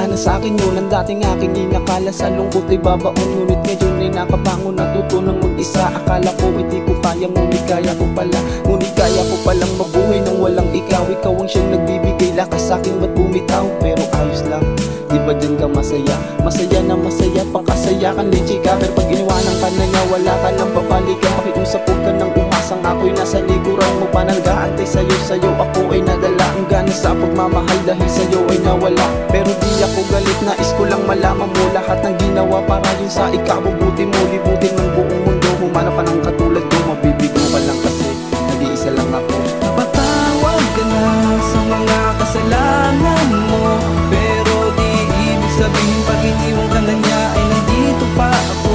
Wala na sa'kin yun ang dating aking inakala. Sa lungkot ay babaon, ngunit ngayon ay nakabangon. Natuto ng mag-isa, akala ko hindi ko kaya, ngunit kaya ko pala. Ngunit kaya ko palang mabuhay nang walang ikaw. Ikaw ang siyang nagbibigay lakas sa'kin, ba't bumitaw? Pero ayos lang, di ba dyan ka masaya? Masaya na masaya, pangkasaya ka ni chika. Pero pag iniwanan ka na niya, wala ka lang babalikan. Pakiusap huwag ka nang umasang ako'y nasa likuran mo pa. Nag-aantay sa'yo ako ay nadala. Ang gana sa pagmamahal dahil sa'yo ay nawala. Pero di ako galit, nais ko lang malaman mo lahat ng ginawa para yun sa ikabubuti mo. Libutin ng buong mundo, humanap pa ng katulad ko. Mabibigo ka lang kasi nag-iisa lang ako. Napatawad ka na sa mga kasalanan mo, pero di ibig sabihin pag iniwan ka na niya ay nandito pa ako.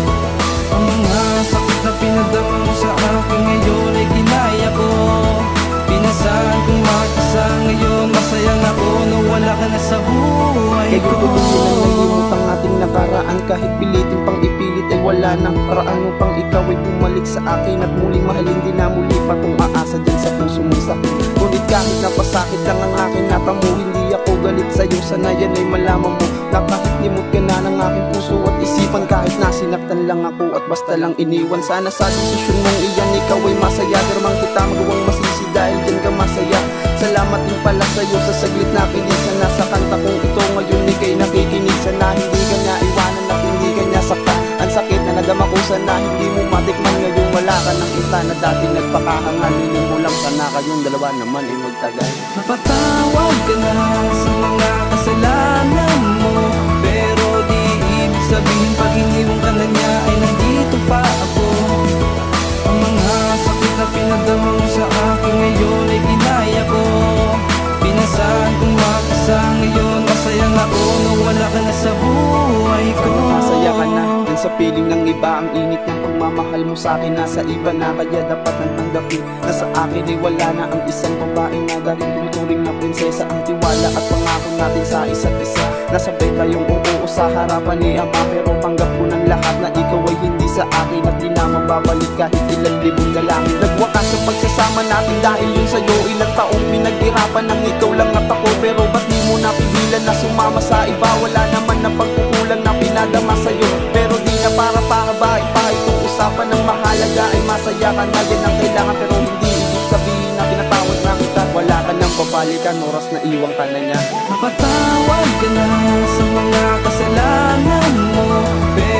Ang mga sakit na pinadama mo sa akin ngayon ay ginaya ko. Pinasahan kong mag-isa ngayon, masaya na ako na wala ka na sa buhay ko. Kayo tuloy na nalimot ang ating nakaraan. Kahit pilitin pang ipilit ay wala nang paraan upang ikaw ay bumalik sa akin. At muling mahalin din na muli pa kung aasa dyan sa puso mong sakit. Ngunit kahit napasakit lang ang aking natamo, hindi ako galit sa'yo, sana yan ay malaman mo. Na kahit limot ka na ng aking puso at isipan, kahit nasinaktan lang ako at basta lang iniwan. Sana sa desisyon mong iyan ikaw ay masaya. Dirmang kita magawang masisi dahil dyan ka masaya. Salamat din pala sa'yo sa saglit na pilisan na sa kanta kong ito. Ngayon ika'y nakikinig, sana hindi ka niya iwanan at hindi ka niya saktan. Ang sakit na nadama ko, sana hindi mo matikman. Ngayon wala ka ng kita na dati nagpakahangalinin mo lang. Sana kayong dalawa naman ay magtagal. Napatawad ka na sa mga kasalanan mo, pero di ibig sabihin pag iniwan ka na niya ay nandito pa ako. Ang mga sakit na pinadama mo sa akin ngayon ay ginaya ko. Pinasahan kong mag-isa ngayon, masaya na ako na wala ka na sa buhay ko. Masaya ka na yan sa piling ng iba. Ang init ng pagmamahal mo sa akin nasa iba na, kaya dapat nang tanggapin na sa akin ay wala na ang isang babaeng nagaling tuturing na prinsesa. Ang tiwala at pangako natin sa isa't isa, nasabay tayong uuo sa harapan ni Ama. Pero tanggap ko ng lahat na ikaw ay hindi sa akin at di na mababalik kahit ilang libong lalaki. Nagwakas sa pagsasama natin dahil yun sa'yo. Ilang taong pinaghirapan ng ikaw lang at ako, pero ba't di mo napigilan na sumama sa iba? Wala naman na pagkukulang na pinadama sa'yo, pero di na para pahabain pa itong usapan. Ng mahalaga ay masaya ka na, yan ang kailangan. Pero hindi ibig sabihin na pinatawad na kita. Wala ka nang babalikan, oras na iwan ka na niya. Napatawad ka na sa mga kasalanan mo, pero